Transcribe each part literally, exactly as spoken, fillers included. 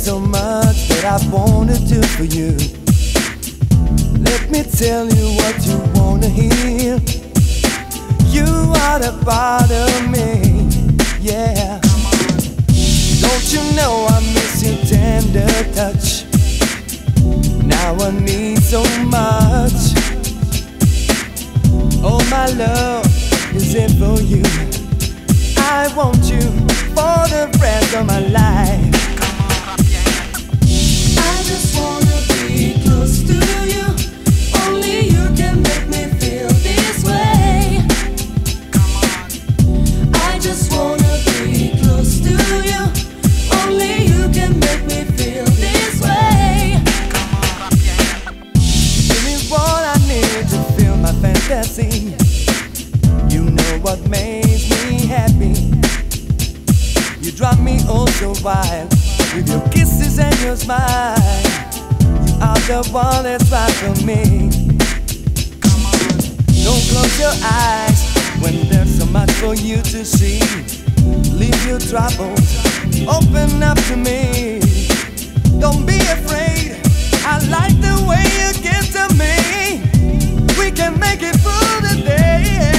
so much that I wanna do for you. Let me tell you what you wanna hear. You are the part of me, yeah. Don't you know I miss your tender touch? Now I need so much. Oh, my love is it for you. I want you for the rest of my life. I just wanna be close to you. Only you can make me feel this way. I just wanna be close to you. Only you can make me feel this way. Give me what I need to feel my fantasy. You know what makes me happy. You drive me oh so wild with your kisses and your smile. You are the one that's right for me. Don't close your eyes when there's so much for you to see. Leave your troubles, open up to me. Don't be afraid, I like the way you get to me. We can make it through the day.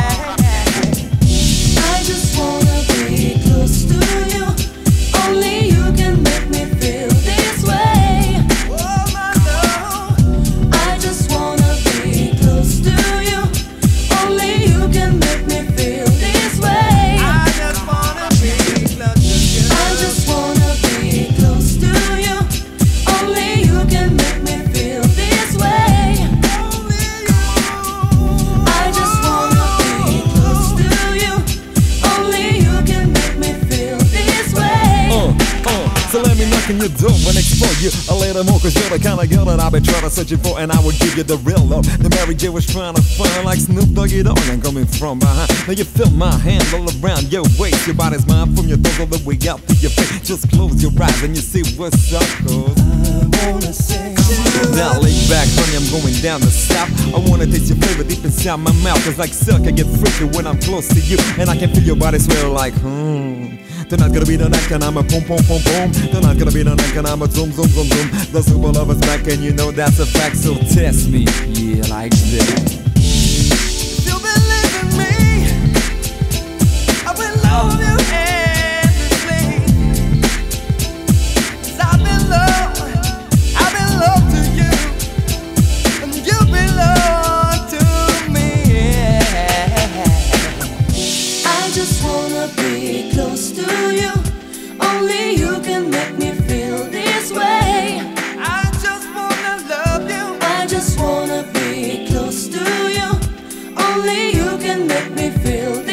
I just wanna be close to you. Only you can make me feel this way. Oh, my love. I just wanna be close to you. Only you can make me feel this way. I just wanna be close to you. I just wanna be close to you. Only you can make me feel this way. Only you. I just wanna be close to you. Only you can make me feel this way. Uh, uh, so let me knock on your door and explore you a little more, cause you're the kind of girl that I've been trying to search for, and I will give you the real love. The Mary J was trying to find, like Snoop Doggy Dogg, I'm coming from behind. Now you feel my hand all around your waist. Your body's mine from your toes all the way up to your face. Just close your eyes and you see what's up, cause I wanna say now lay back, honey, I'm going down the south. I wanna taste your flavor deep inside my mouth, cause like silk I get freaky when I'm close to you, and I can feel your body swell like hmm. Tonight gonna be the night and I'm a boom boom boom boom. Tonight gonna be the night and I'm a zoom zoom zoom zoom. The super lover's back and you know that's a fact, so test me, yeah, like that. you believe in me, I will love you endlessly. 'Cause I belong, I belong to you, and you belong to me. I just wanna be close to you. Only you can make me feel this way. I just wanna love you. I just wanna be close to you. Only you can make me feel